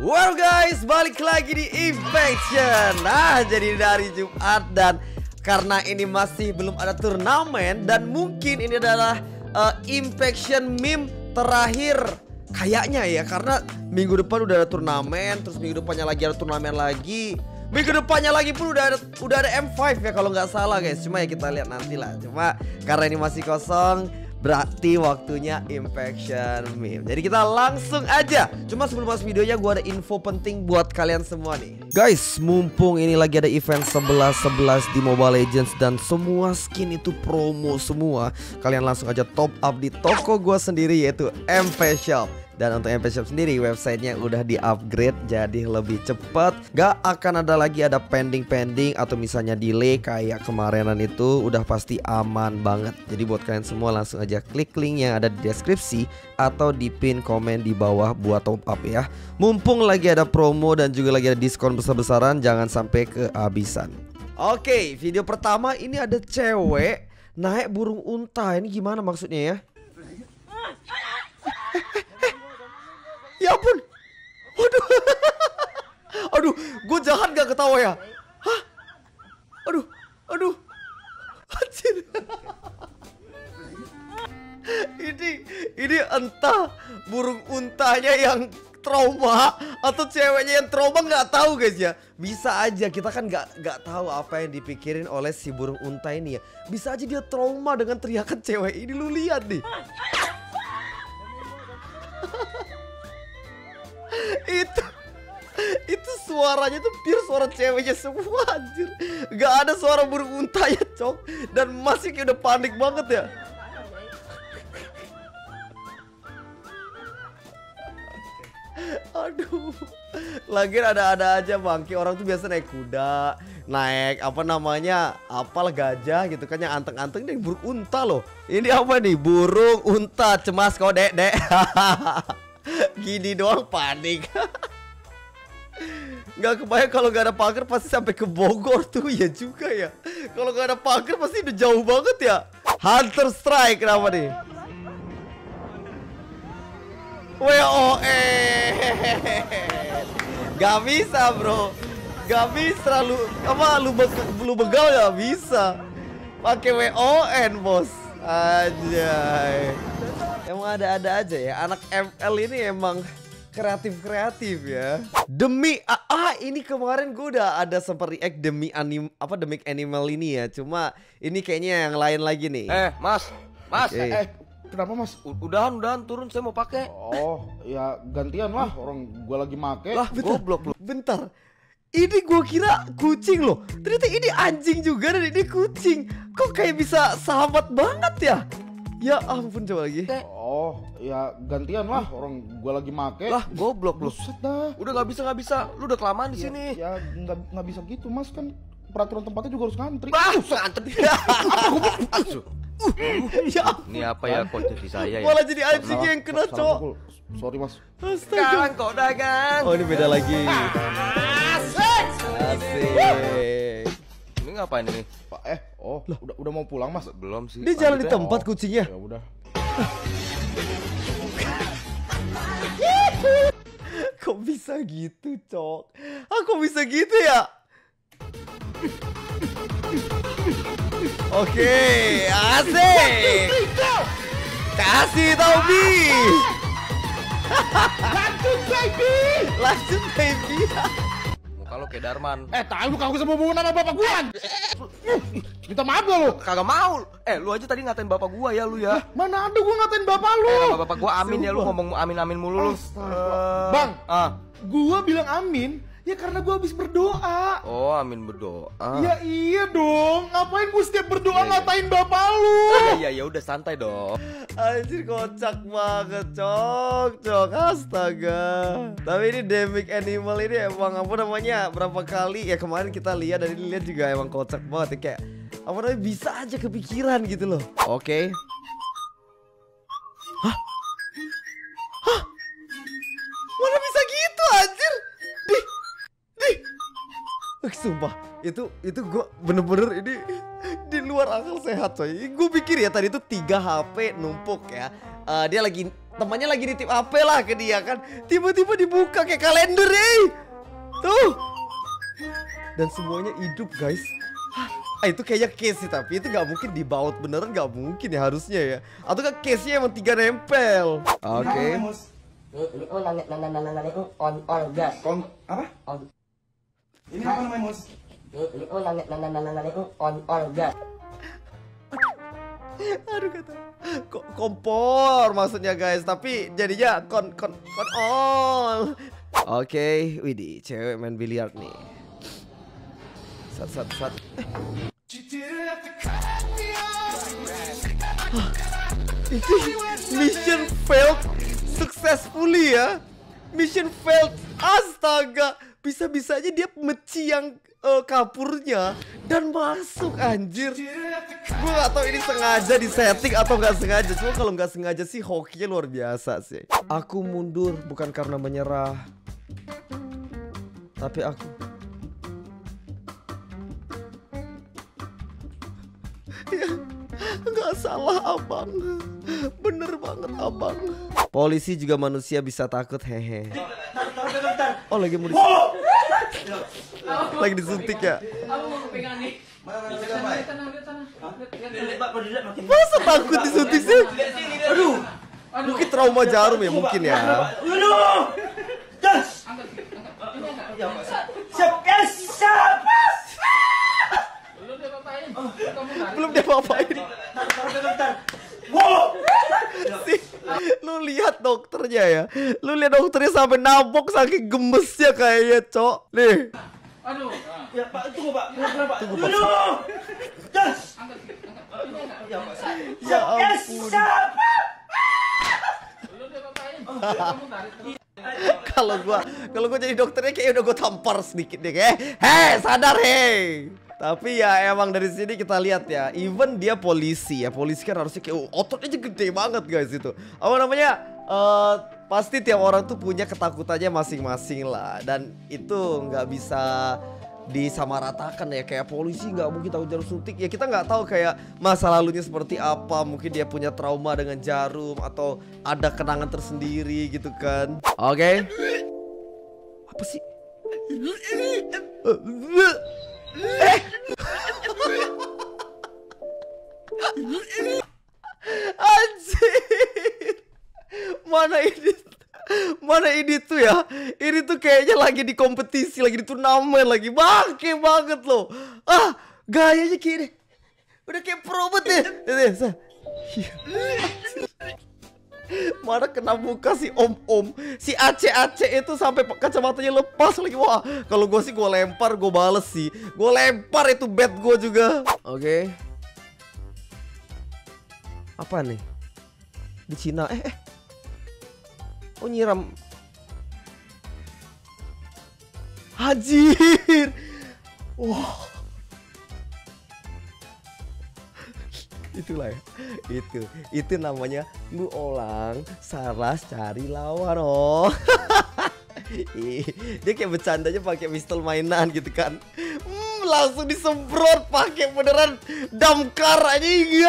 Well guys, balik lagi di Infection. Nah, jadi dari Jumat dan karena ini masih belum ada turnamen dan mungkin ini adalah Infection meme terakhir kayaknya ya, karena minggu depan udah ada turnamen, terus minggu depannya lagi ada turnamen lagi. Minggu depannya lagi pun udah ada M5 ya kalau nggak salah guys. Cuma ya kita lihat nanti lah. Cuma karena ini masih kosong, berarti waktunya Infection meme. Jadi kita langsung aja. Cuma sebelum masuk videonya gue ada info penting buat kalian semua nih. Guys, mumpung ini lagi ada event 11-11 di Mobile Legends dan semua skin itu promo semua, kalian langsung aja top up di toko gue sendiri yaitu MP Shop. Dan untuk MP Shop sendiri websitenya udah di upgrade jadi lebih cepat. Gak akan ada lagi ada pending atau misalnya delay kayak kemarinan itu, udah pasti aman banget. Jadi buat kalian semua langsung aja klik link yang ada di deskripsi atau di pin komen di bawah buat top up ya. Mumpung lagi ada promo dan juga lagi ada diskon besar-besaran, jangan sampai kehabisan. Oke, video pertama ini ada cewek naik burung unta. Ini gimana maksudnya ya? Ya ampun. Waduh. Aduh, gue jahat gak ketawa ya? Hah? Aduh. Anjir. Ini entah burung untanya yang trauma atau ceweknya yang trauma, nggak tahu guys ya. Bisa aja, kita kan nggak tahu apa yang dipikirin oleh si burung unta ini ya. Bisa aja dia trauma dengan teriakan cewek ini. Lu lihat nih. itu suaranya tuh pure suara ceweknya semua anjir. Gak ada suara burung untanya cok. Dan masih kayak udah panik banget ya. Aduh. Lagian ada aja bangki. Orang tuh biasa naik kuda, naik apa namanya, apalah gajah gitu kan, yang anteng-anteng. Ini burung unta loh. Ini apa nih? Burung unta. Cemas kau dek. Gini doang panik. Nggak kebayang kalau nggak ada pagar pasti sampai ke Bogor tuh ya juga ya. Kalau nggak ada pagar pasti udah jauh banget ya. Hunter Strike kenapa nih? WOE. Gak bisa bro. Gak bisa lu begal gak bisa. Pakai WON bos. Anjay. Emang ada aja ya. Anak ML ini emang kreatif ya. Demi ini kemarin gue udah ada sempat react demi animal ini ya. Cuma ini kayaknya yang lain lagi nih. Mas. Okay. Kenapa mas? Udahan turun, saya mau pakai. Oh ya gantian lah, orang gua lagi make. Lah goblok lu. Bentar. Ini gue kira kucing loh. Ternyata ini anjing juga dan ini kucing. Kok kayak bisa sahabat banget ya? Ya ampun, coba lagi. Oh ya gantian lah, orang gua lagi make. Lah goblok lu. Buset dah. Udah nggak bisa. Lu udah kelamaan di sini. Ya nggak bisa gitu mas, kan peraturan tempatnya juga harus ngantri. Ngantri. Ya ini apa ya kok jadi saya ya? Malah jadi anjing yang kena cok. Sorry mas. Astaga. Kok dagang. Oh ini beda lagi. Asik. Ini ngapain ini? Pak udah mau pulang mas? Belum sih. Dia jalan di tempat kucingnya. Ya udah. Kok bisa gitu cok? Kok bisa gitu ya? Oke, asik. Kasih Tobi. Lanjut baby. Muka lo kayak Darman. Tahu lu kagak sama nama bapak gua. Minta maaf gak lu? Kagak mau. Lu aja tadi ngatain bapak gua ya lu ya. Mana ada gua ngatain bapak lu? Nama bapak gua Amin ya, lu ngomong amin mulu lu. Bang, gua bilang amin ya karena gua habis berdoa. Oh, Amin berdoa. Ya iya dong. Ngapain gua setiap berdoa ngatain bapak lu? Ya udah santai dong. Anjir kocak banget cok. Astaga. Tapi ini Demic Animal ini emang apa namanya, berapa kali ya kemarin kita lihat dan ini lihat juga emang kocak banget ya, kayak apa namanya, bisa aja kepikiran gitu loh. Oke. Hah? Mana bisa gitu anjir? Sumpah itu gue bener-bener ini Di luar akal sehat coy. Gue pikir ya tadi tuh 3 HP numpuk ya. Dia lagi, temannya lagi nitip HP lah ke dia kan. Tiba-tiba dibuka kayak kalender tuh. Dan semuanya hidup guys. Itu kayaknya case sih, tapi itu gak mungkin dibaut beneran, gak mungkin ya harusnya ya. Atau kan case-nya emang 3 nempel. Oke. Apa? Ini apa namanya, Mus? Aduh kata kompor maksudnya guys, tapi jadinya kon on. Oke, widih, cewek main biliar nih. Sat. Itu mission failed successfully ya. Mission failed. Astaga, bisa-bisanya dia meci yang kapurnya dan masuk anjir. Gue gak tahu ini sengaja disetting atau gak sengaja. Cuma kalau gak sengaja sih hokinya luar biasa sih. Aku mundur bukan karena menyerah, tapi aku ya, gak salah abang. Bener banget abang. Polisi juga manusia bisa takut, hehe. Oh lagi mau lagi disuntik ya. Masa takut disuntik sih? Aduh, mungkin trauma jarum ya mungkin ya. Belum dia apa-apain. Sih, lu lihat dokternya ya. Lu lihat dokternya sampai nabok saking gemesnya kayaknya, Cok. Nih. Aduh. Ya, Pak, tunggu, Pak. Kenapa? Tunggu, Pak. Ya ampun. Kalau gua jadi dokternya kayak udah gua tampar sedikit deh kayak. Hei, sadar hei. Tapi ya emang dari sini kita lihat ya, even dia polisi ya, polisi kan harusnya kayak ototnya aja gede banget guys itu. Apa namanya? Pasti tiap orang tuh punya ketakutannya masing-masing lah, dan itu nggak bisa disamaratakan ya. Kayak polisi nggak mungkin tahu jarum suntik ya, kita nggak tahu kayak masa lalunya seperti apa, mungkin dia punya trauma dengan jarum atau ada kenangan tersendiri gitu kan. Oke. Apa sih? Anjir. Mana ini tuh ya. Ini tuh kayaknya lagi di kompetisi, lagi di turnamen, lagi bangke banget loh. Gayanya kayak udah kayak pro banget ya. Mana kena muka si om-om, si Aceh itu sampai kacamatanya lepas lagi. Wah, kalau gue sih gue lempar, gue bales sih. Gue lempar itu bet gue juga. Oke. Apa nih? Di Cina. Oh nyiram. Hajir. Wah. Itulah ya. Itu namanya ngulang saras cari lawan. Oh. Dia kayak bercandanya pakai pistol mainan gitu kan. Langsung disemprot pakai beneran damkar aja.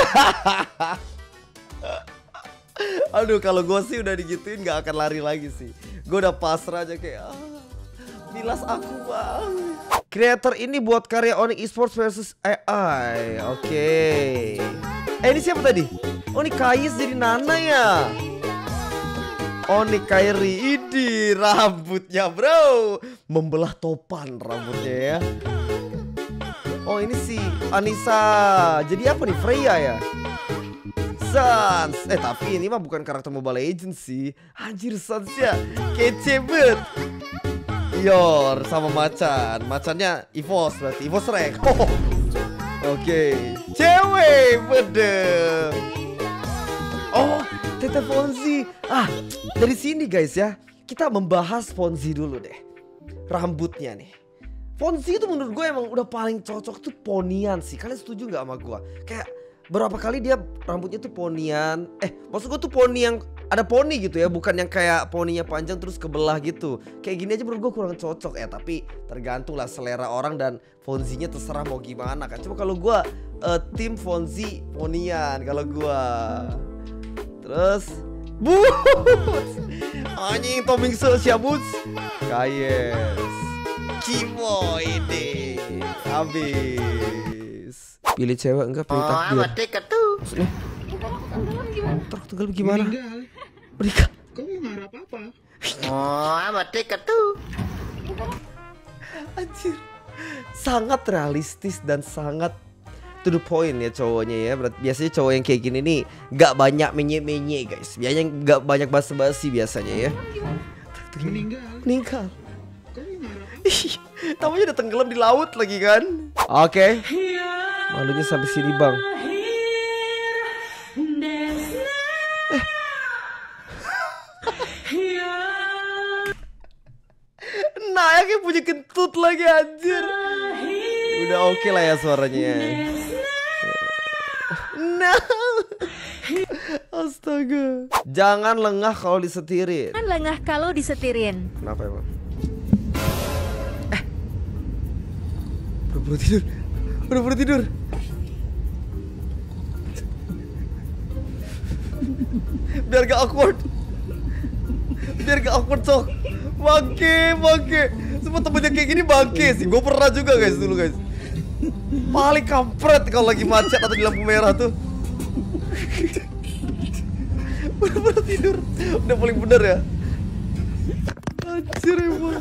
Aduh, kalau gue sih udah digituin gak akan lari lagi sih. Gue udah pasrah aja kayak bilas aku bang. Kreator ini buat karya Onyx Esports versus AI. Oke. Ini siapa tadi? Oh ini Kais jadi Nana ya. Onyx Kairi. Ini rambutnya bro, membelah topan rambutnya ya. Oh ini si Anissa. Jadi apa nih, Freya ya? Sans. Tapi ini mah bukan karakter Mobile Legends sih. Anjir, Sans ya kece banget. Yor sama macannya Evos, berarti Evos Rek. Oke. Cewek bedeng. Oh, Tete Fonzi. Dari sini guys ya, kita membahas Fonzi dulu deh. Rambutnya nih. Fonzi itu menurut gue emang udah paling cocok tuh ponian sih. Kalian setuju nggak sama gue? Kayak berapa kali dia rambutnya tuh ponian. Maksud gue tuh poni yang ada poni gitu ya, bukan yang kayak poninya panjang terus kebelah gitu. Kayak gini aja menurut gue kurang cocok. Tapi tergantung lah selera orang dan Fonzie-nya terserah mau gimana kan. Cuma kalau gue tim Fonzie ponian kalau gue. Terus Boots, anjing Toming siabut, Kayes, Kimo ini habis. Pilih cewek enggak pilih takdir. Maksudnya? Tenggelam gimana? Meninggal. Kamu ngarap apa? Anjir. Sangat realistis dan sangat to the point ya cowoknya ya. Biasanya cowok yang kayak gini nih gak banyak menye-menye guys. Biasanya gak banyak basa-basi biasanya ya. Meninggal. Tamunya udah tenggelam di laut lagi kan. Oke. Malunya sampai sini bang. Nah ya kayak punya kentut lagi anjir. Udah oke lah ya suaranya. Nah. Astaga. Jangan lengah kalau disetirin. Jangan lengah kalau disetirin. Kenapa emang? Buru-buru tidur. Buru-buru tidur. Biar gak awkward. Biar gak awkward sok. Bangke. Semua temennya kayak gini bangke sih. Gue pernah juga guys dulu guys. Paling kampret kalau lagi macet atau di lampu merah tuh. Bener-bener tidur. Udah paling bener ya. Anjir emang.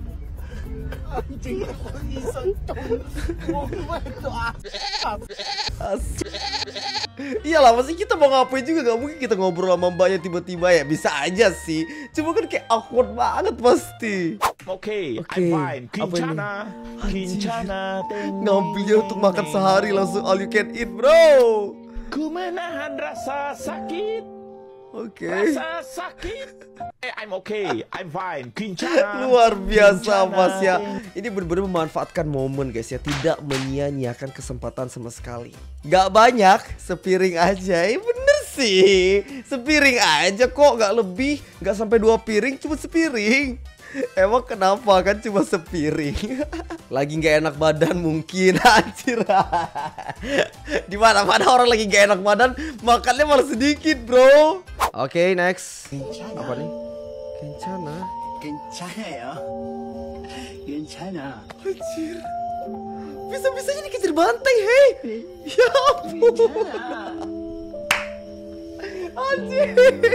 Iyalah masih kita mau ngapain juga gak mungkin kita ngobrol sama mbaknya tiba-tiba ya. Bisa aja sih. Cuma kan kayak awkward banget pasti. Oke, I'm fine. Kincana. Ngambilnya untuk makan sehari langsung all you can eat bro. Ku menahan rasa sakit. Oke. Rasa sakit. I'm okay. I'm fine. Kincana. Luar biasa mas ya. Ini benar-benar memanfaatkan momen guys ya. Tidak menyia-nyiakan kesempatan sama sekali. Gak banyak, sepiring aja. Bener sih. Sepiring aja kok, gak lebih. Gak sampai 2 piring, cuma sepiring. Emang kenapa kan cuma sepiring? Lagi gak enak badan mungkin. Anjir. Di mana-mana orang lagi gak enak badan, makannya malah sedikit bro. Oke, next. Apa nih? Kencana. Kencana ya. Kencana. Anjir. Bisa-bisanya dikejar banteng, hei. Ya ampun. Anjir.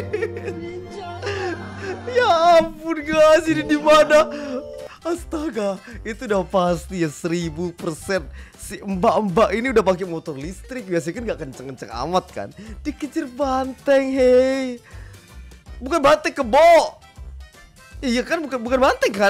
Ya ampun guys, ini di mana? Astaga, itu udah pasti ya 1000% si mbak-mbak ini udah pakai motor listrik. Biasanya kan gak kenceng-kenceng amat kan. Dikejar banteng, hei. Bukan banteng, kebo. Iya kan, bukan banteng kan?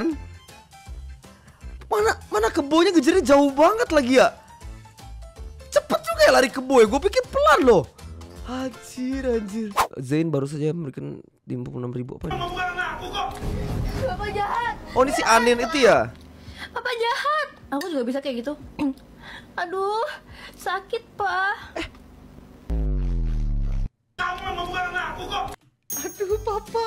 Mana kebonya ngejarnya jauh banget lagi ya. Cepet juga ya lari kebo ya. Gue pikir pelan loh. Anjir. Zain baru saja memberikan 56.000 apa nih? Bapak jahat. Oh ini si Anin itu ya? Bapak jahat. Aku juga bisa kayak gitu. Aduh, sakit pak. Aduh papa.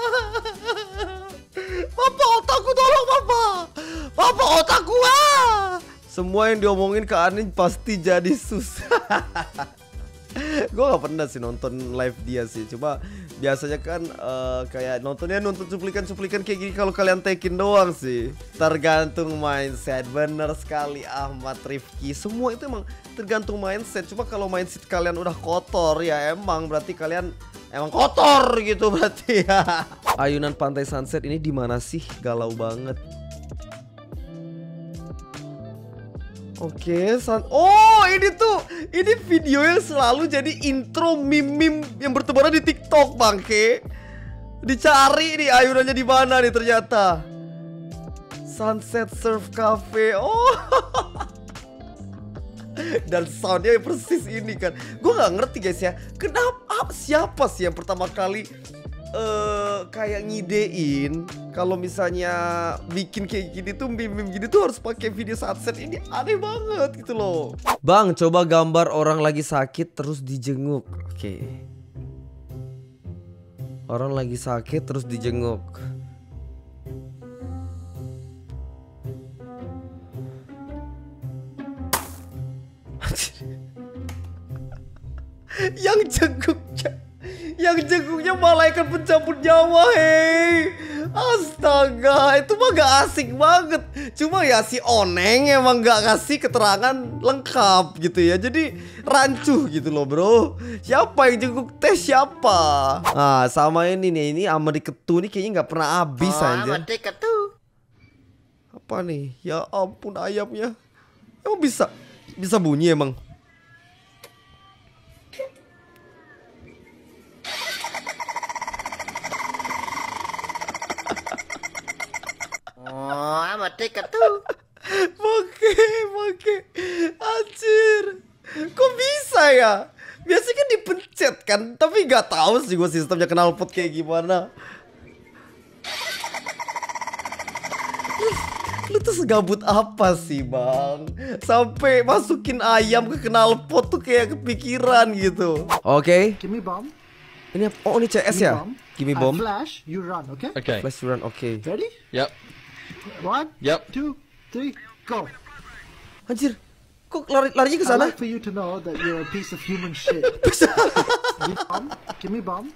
Papa otakku tolong papa. Papa otakku Semua yang diomongin ke Anin pasti jadi susah. Gue gak pernah sih nonton live dia sih. Cuma biasanya kan kayak nonton cuplikan-cuplikan kayak gini kalau kalian tekin doang sih. Tergantung mindset. Bener sekali Ahmad Rifki. Semua itu emang tergantung mindset. Cuma kalau mindset kalian udah kotor ya emang berarti kalian emang kotor gitu berarti ya. Ayunan Pantai Sunset ini di mana sih? Galau banget. Oke, oh ini video yang selalu jadi intro meme yang bertebaran di TikTok bangke. Dicari nih ayunannya di mana nih ternyata. Sunset Surf Cafe. Oh. Dan soundnya persis ini kan. Gue nggak ngerti guys ya. Kenapa siapa sih yang pertama kali kayak ngidein kalau misalnya bikin kayak gini tuh meme gini tuh harus pakai video sunset. Ini aneh banget gitu loh. Bang, coba gambar orang lagi sakit terus dijenguk. Oke. Orang lagi sakit terus dijenguk. Yang jenguknya malaikat pencabut nyawa, hei. Astaga, itu mah gak asik banget. Cuma ya si Oneng emang gak kasih keterangan lengkap gitu ya. Jadi rancuh gitu loh bro. Siapa yang jenguk teh siapa? Nah sama ini nih, ini sama diketu nih kayaknya gak pernah habis aja. Apa nih? Ya ampun ayamnya. Emang bisa bunyi emang. Oke. Anjir. Kok bisa ya? Biasanya kan dipencet kan, tapi nggak tahu sih gue sistemnya knalpot kayak gimana. Lu tuh segabut apa sih bang? Sampai masukin ayam ke knalpot tuh kayak kepikiran gitu. Oke. Give me bomb. Ini oh ini CS ya? Give me bomb. Flash, you run, okay? Okay. Flash run, oke. Ready? Yep. 1, Yep. 2, 3, go. Anjir, kok larinya ke I'd sana? like for you to know that you're a piece of human shit. Give me bomb.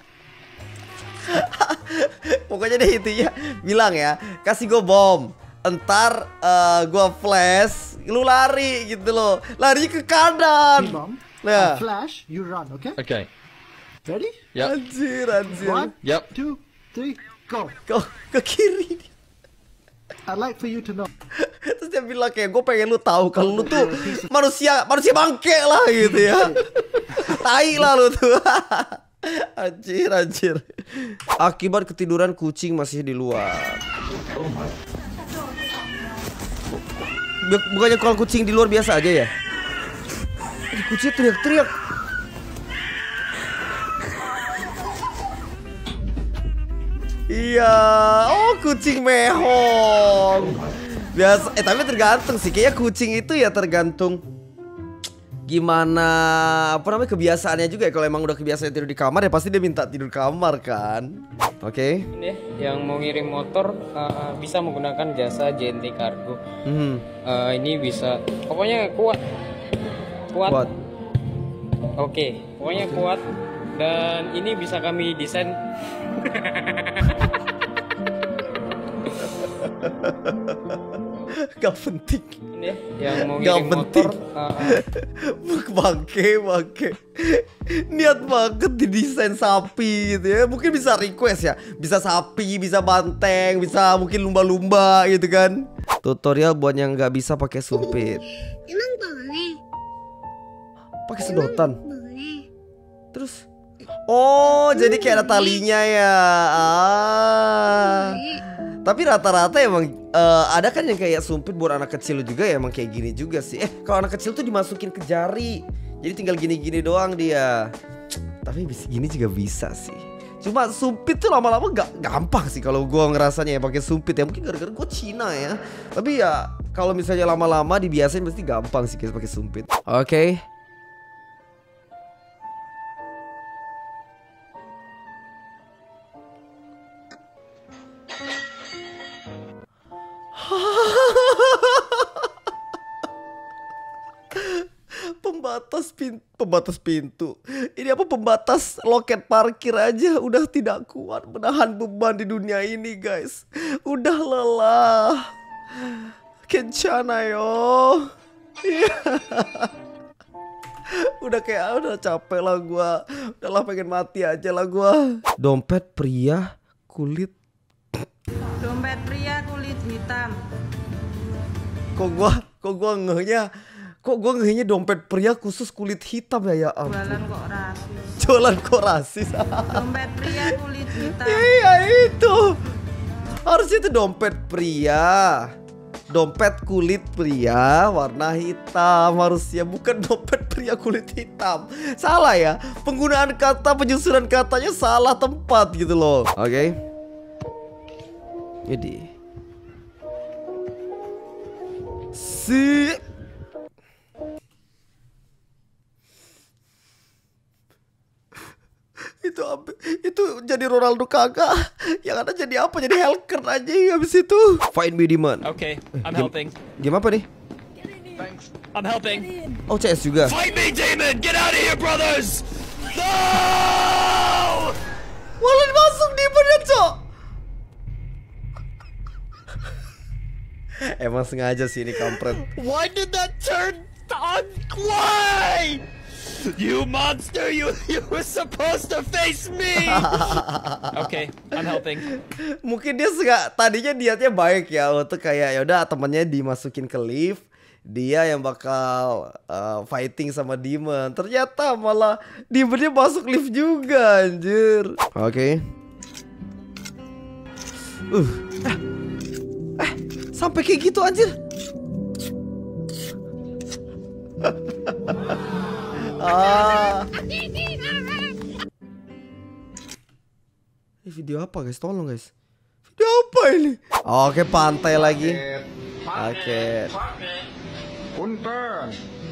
Pokoknya deh intinya bilang ya, kasih gue bom. Entar gue flash, lu lari gitu loh. Lari ke kanan. Give me bomb. Nah. Flash, you run, okay? Okay. Ready? Yep. Anjir. 1, Yep. 2, 3, go. Kau ke kiri. I'd like for you to know. Terus dia bilang kayak gue pengen lu tahu kalau lu tuh manusia bangke lah gitu ya. Tai lah lu tuh. Anjir. Akibat ketiduran kucing masih di luar. Bukannya kalau kucing di luar biasa aja ya? Kucing teriak-teriak. Iya, oh kucing mehong. Biasa, tapi tergantung sih. Kayaknya kucing itu ya tergantung gimana apa namanya kebiasaannya juga ya. Kalau emang udah kebiasaan tidur di kamar ya pasti dia minta tidur kamar kan. Oke. Ini yang mau ngirim motor bisa menggunakan jasa JNT Cargo. Ini bisa, pokoknya kuat. Oke, pokoknya kuat. Dan ini bisa kami desain. Gak penting. Ini yang mau ngirim motor. Bangke. Niat banget didesain sapi gitu ya. Mungkin bisa request ya. Bisa sapi, bisa banteng, bisa mungkin lumba-lumba gitu kan. Tutorial buat yang nggak bisa pakai sumpit. Emang boleh? Pakai sedotan. Boleh. Terus oh, jadi kayak ada talinya ya. Tapi rata-rata emang ada kan yang kayak sumpit buat anak kecil juga ya, emang kayak gini juga sih. Kalau anak kecil tuh dimasukin ke jari. Jadi tinggal gini-gini doang dia. Tapi gini juga bisa sih. Cuma sumpit tuh lama-lama gak gampang sih kalau gua ngerasanya ya pakai sumpit ya. Mungkin gara-gara gua Cina ya. Tapi ya kalau misalnya lama-lama dibiasain pasti gampang sih pakai sumpit. Oke. Pembatas pintu. Ini apa, pembatas loket parkir aja udah tidak kuat menahan beban di dunia ini guys. Udah lelah. Kencana yo. Udah capek lah gua. Udahlah pengen mati aja lah gua. Dompet pria kulit. Dompet pria kulit hitam. Kok gua ngehnya dompet pria khusus kulit hitam ya ampun. Jualan kok rasis. Dompet pria kulit hitam. Iya itu. Harusnya itu dompet pria Dompet kulit pria warna hitam harusnya, bukan dompet pria kulit hitam. Salah ya, penggunaan kata, penyusunan katanya salah tempat gitu loh. Oke. Jadi si itu jadi Ronaldo kagak. Yang ada jadi apa? Jadi Helker aja habis itu. Find me Demon. Okay, I'm helping. Game apa nih? I'm helping. Oh, CS juga. Fight me, Demon! Get out of here, brothers! No! Malah masuk Demon ya, Cok. Emang sengaja sih ini kampret. Why did that turn on? Why? You monster! You were supposed to face me. Okay, I'm helping. Mungkin dia tadinya niatnya baik ya, untuk kayak ya udah temennya dimasukin ke lift, dia yang bakal fighting sama Demon. Ternyata malah Demonnya masuk lift juga, anjir. Oke. Sampai kayak gitu anjir. Ini video apa guys? Tolong guys. Video apa ini? Oke, pantai lagi. Oke. Punten.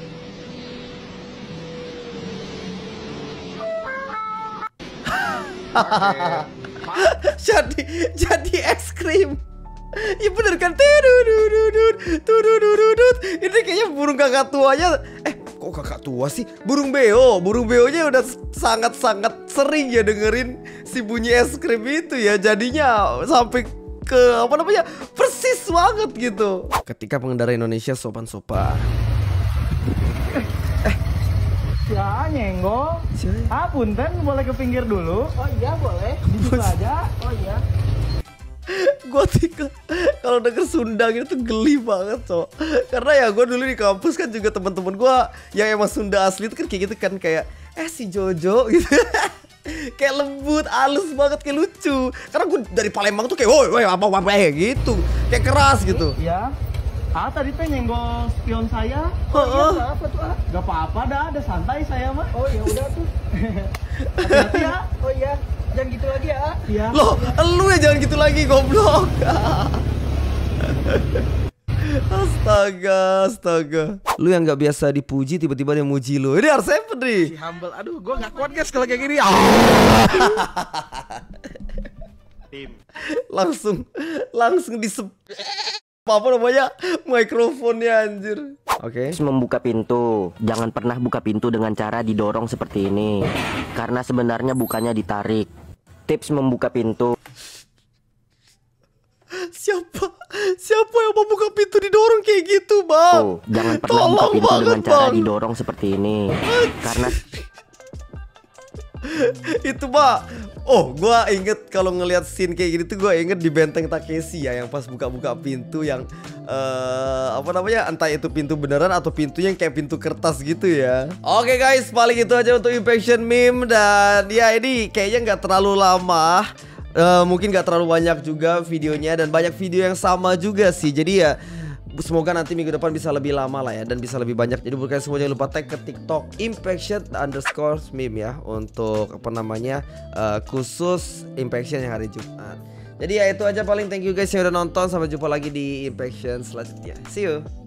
jadi es krim. Ya bener kan? Tududududud. Ini kayaknya burung kakak tuanya. Kok kakak tua sih? Burung beo. Burung beonya udah sangat-sangat sering ya dengerin si bunyi es krim itu ya. Jadinya sampai ke apa namanya? Persis banget gitu. Ketika pengendara Indonesia sopan-sopan. Ya, nyenggol. Punten, boleh ke pinggir dulu? Oh iya, boleh. Di situ aja. Oh iya. Gue tinggal kalau denger Sunda gitu tuh geli banget, Cok. Karena ya gue dulu di kampus kan juga teman-teman gue yang emang Sunda asli itu kan kayak gitu kan, kayak si Jojo gitu. Kayak lembut, halus banget, kayak lucu. Karena gue dari Palembang tuh kayak woi apa gitu, kayak keras gitu. Iya. Tadi tuh nyenggol spion saya. Oh iya, apa tuh? Gak apa-apa dah, ada santai saya mah. Oh ya udah tuh. Hati-hati ya. Oh iya. Jangan gitu lagi ya. Iya. Loh, lu ya jangan gitu lagi, goblok. Astaga. Lu yang gak biasa dipuji tiba-tiba dia muji lu. Ini harus apa nih? Si humble. Aduh, gue gak kuat guys kalau kayak gini. Langsung apa namanya? Mikrofonnya anjir. Oke. Membuka pintu. Jangan pernah buka pintu dengan cara didorong seperti ini. Karena sebenarnya bukannya ditarik. Tips membuka pintu. Siapa yang mau buka pintu didorong kayak gitu, Bang? Jangan pernah buka pintu dengan cara didorong seperti ini. Karena itu, Pak. Oh, gua inget kalau ngelihat scene kayak gini tuh gua inget di Benteng Takeshi ya, yang pas buka-buka pintu yang apa namanya, entah itu pintu beneran atau pintu yang kayak pintu kertas gitu ya. Oke guys, paling itu aja untuk Infection Meme. Dan ya ini kayaknya nggak terlalu lama, mungkin nggak terlalu banyak juga videonya, dan banyak video yang sama juga sih. Jadi ya semoga nanti minggu depan bisa lebih lama lah ya, dan bisa lebih banyak. Jadi buat kalian semua jangan lupa tag ke TikTok Infection_meme ya, untuk apa namanya, khusus Infection yang hari Jumat. Jadi ya itu aja paling, thank you guys yang udah nonton. Sampai jumpa lagi di Infection selanjutnya. See you.